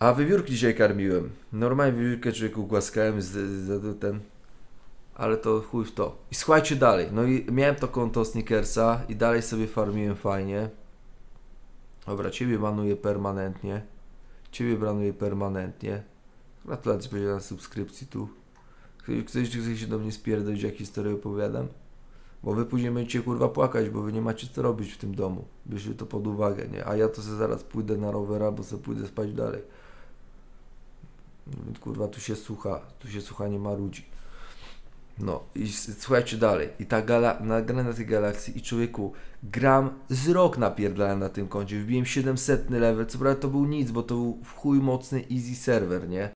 A wiewiórki dzisiaj karmiłem. Normalnie wiewiórkę człowieku głaskałem ten... Ale to chuj w to. I słuchajcie dalej. No i miałem to konto Snickersa i dalej sobie farmiłem fajnie. Dobra, ciebie banuję permanentnie. Ciebie banuję permanentnie. Gratulacje powiedziałem na subskrypcji tu. Ktoś chce się do mnie spierdolić, jak historię opowiadam? Bo wy później będziecie kurwa płakać, bo wy nie macie co robić w tym domu. Bierzcie to pod uwagę, nie? A ja to sobie zaraz pójdę na rowera, bo sobie pójdę spać dalej. Więc kurwa tu się słucha, nie marudzi. No i słuchajcie dalej. I ta nagrana na tej galaksji i człowieku, gram z rok napierdałem na tym koncie. Wbiłem 700 level, co prawda to był nic, bo to był w chuj mocny easy serwer, nie?